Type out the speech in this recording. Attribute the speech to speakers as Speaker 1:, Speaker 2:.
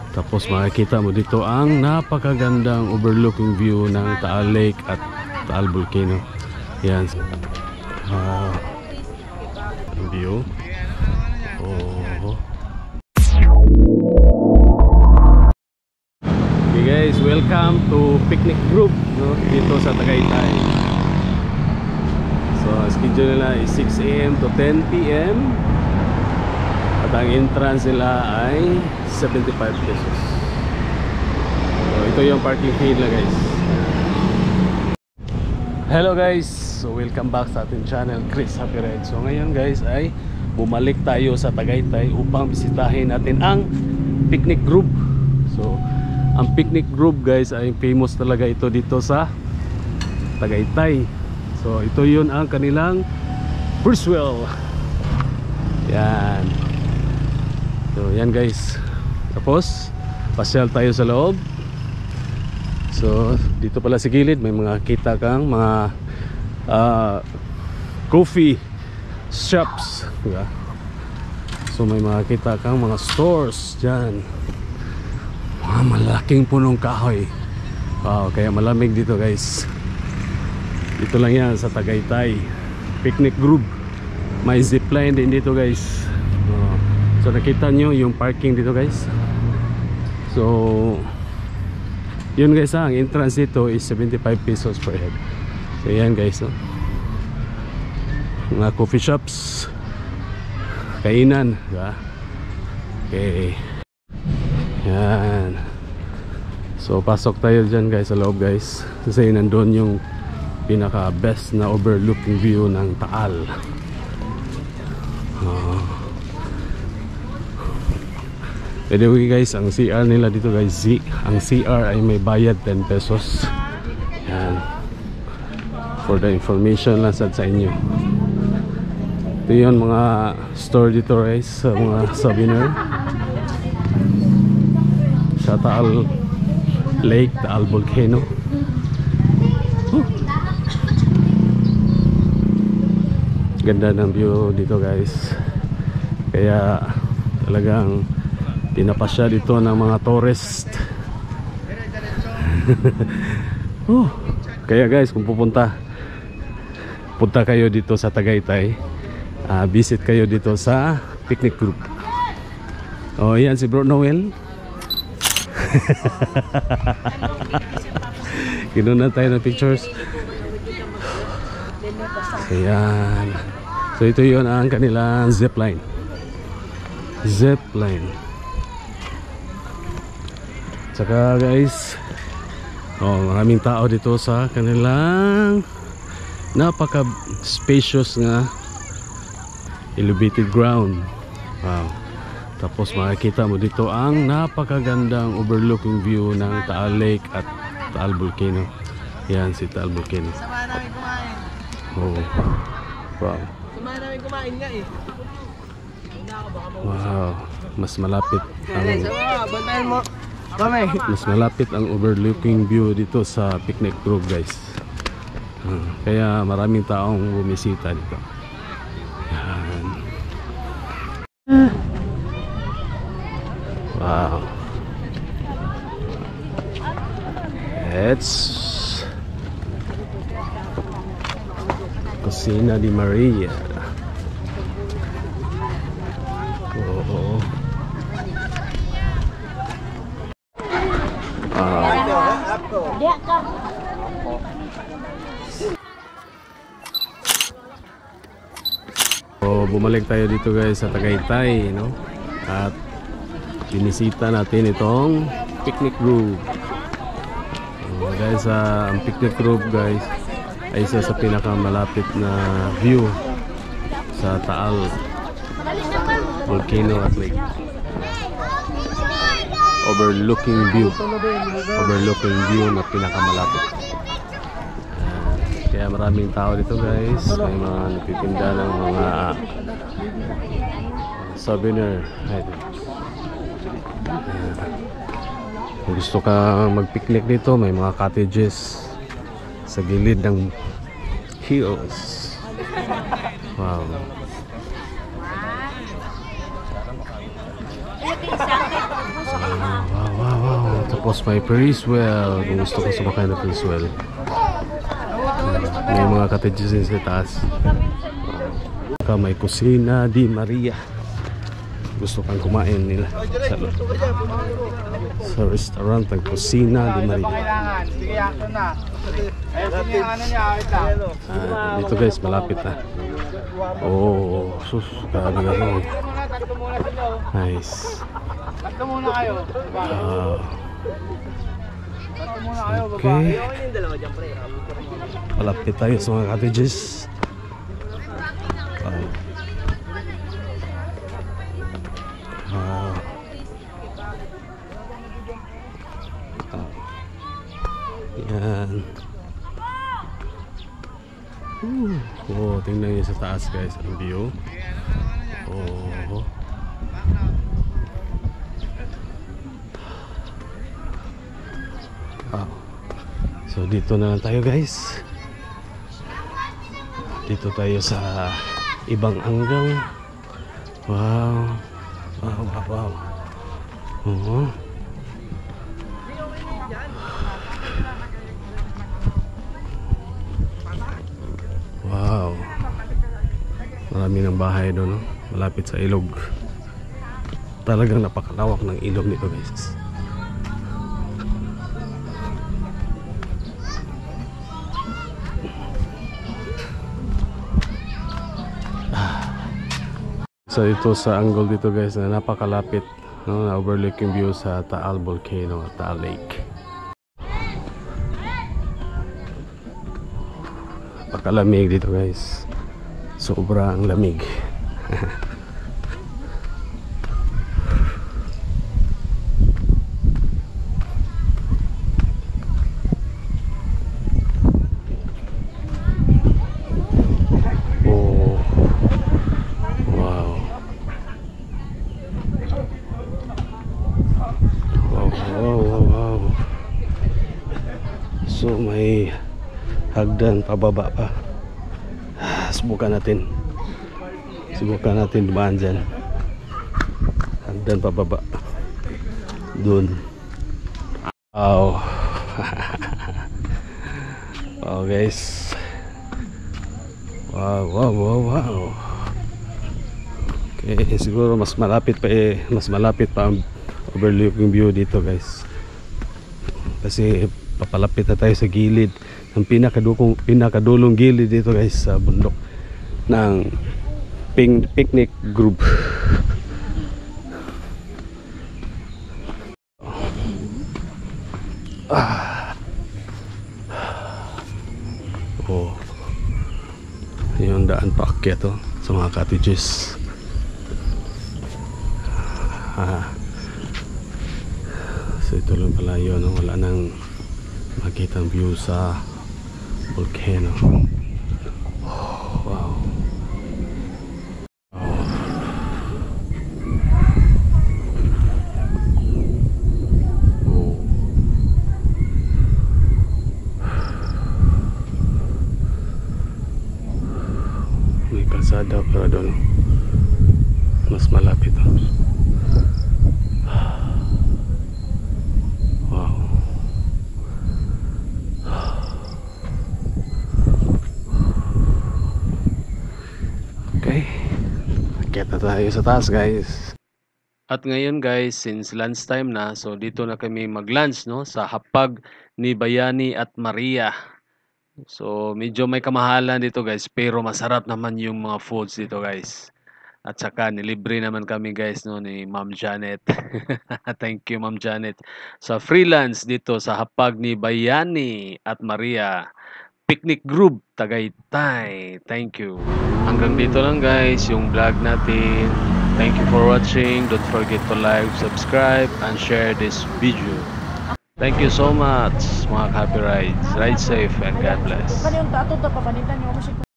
Speaker 1: Tapos makikita mo dito ang napakagandang overlooking view ng Taal Lake at Taal Volcano. Yan. Ang view. Oh. Okay guys, welcome to picnic group, no? Dito sa Tagaytay. So schedule nila is 6 AM to 10 PM. At ang entrance nila ay 75 pesos. So ito yung parking fee nila guys. Hello guys, so welcome back sa ating channel, Chris Happy Ride. So ngayon guys ay bumalik tayo sa Tagaytay upang bisitahin natin ang picnic group. So ang picnic group guys ay famous talaga ito dito sa Tagaytay. So ito yun ang kanilang first wheel. Yan. So yan guys. Tapos pasyal tayo sa loob. So dito pala sa gilid may mga kita kang mga coffee shops, diba? So may mga kita kang mga stores dyan. Mga malaking punong kahoy. Wow, kaya malamig dito guys. Dito lang yan sa Tagaytay picnic group. May zipline din dito guys. So nakita nyo yung parking dito guys. So yun guys, ang entrance dito is 75 pesos per head. So yan guys, mga coffee shops, kainan, diba? Okay. Yan. So pasok tayo dyan guys sa loob guys. Kasi nandun yung pinaka best na overlooking view ng Taal. By the way guys, ang CR nila dito guys, ang CR ay may bayad 10 pesos. Yan. For the information lang sa inyo. Ito yun mga store dito guys, sa mga souvenir sa Taal Lake, Taal Volcano. Ganda ng view dito guys. Kaya talagang pinapasya dito ng mga tourist. Kaya guys, kung punta kayo dito sa Tagaytay, visit kayo dito sa picnic group. Oh yan si Bro Noel. Kinuna tayo ng pictures. Ayan. So ito yun ang kanilang zipline. Saka guys, maraming tao dito sa kanilang napaka spacious nga elevated ground. Wow. Tapos makikita mo dito ang napakagandang overlooking view ng Taal Lake at Taal Volcano. Yan si Taal Volcano.
Speaker 2: Sama namin kumain.
Speaker 1: Oh. Wow.
Speaker 2: Sama namin kumain nga eh.
Speaker 1: Wow. Mas malapit ang
Speaker 2: bantayan mo.
Speaker 1: Mas malapit ang overlooking view dito sa picnic group guys. Kaya maraming taong bumisita dito. Yan. Wow. It's Kusina di Maria. So bumalik tayo dito guys sa Tagaytay, no? At binisita natin itong picnic group. Guys, ang picnic group guys ay isa sa pinakamalapit na view sa Taal Volcano at Lake. Overlooking view na pinakamalapit. Kaya maraming tao dito guys. May mga nagtitinda ng mga souvenir. Kung gusto ka mag-picnic dito, may mga cottages sa gilid ng hills. Wow. Wow. Tapos may Ferris wheel. Kung gusto ko sumakay na Ferris wheel. May mga cottages din sa taas. May Kusina di Maria. Gusto kang kumain nila sa restaurant ng Kusina di Maria. Dito guys, malapit na. Oh, sus, grabe nga lang. Nice. Okay. Malapit tayo sa mga cottages. Yan. Oh, tingnan niyo sa taas guys ang view. Oh. Wow. So dito na lang tayo guys. Dito tayo sa ibang angle. Wow. Wow. Wow. Marami ng bahay doon, no? Malapit sa ilog. Talagang napakalawak ng ilog nito, guys. So ito sa angle dito guys na napakalapit, no, na overlooking view sa Taal Volcano at Taal Lake. Napakalamig dito guys. Sobrang lamig. Wow. So may hagdan pababa pa. Subukan natin dumaan dyan. Hagdan pababa dun. Wow. Wow guys. Wow. Okay, siguro mas malapit pa ang overlooking view dito guys, kasi papalapit na tayo sa gilid ng pinakadulong gilid dito guys sa bundok ng picnic group. Oh, yung daan paakyat to sa mga cottages. So ito lang pala yun, no? Wala nang makitang view sa volcano. Wow. May kalsada para doon, mas malapit. Okay, akyat na tayo sa taas guys. At ngayon guys, since lunch time na, so dito na kami mag-lunch, no, sa hapag ni Bayani at Maria. So medyo may kamahalan dito guys, pero masarap naman yung mga foods dito guys. At saka nilibre naman kami guys, no, ni Ma'am Janet. Thank you Ma'am Janet sa freelance dito sa hapag ni Bayani at Maria Picnic Group Tagaytay. Thank you. Hanggang dito lang guys yung vlog natin. Thank you for watching. Don't forget to like, subscribe, and share this video. Thank you so much mga happy rides. Ride safe and God bless.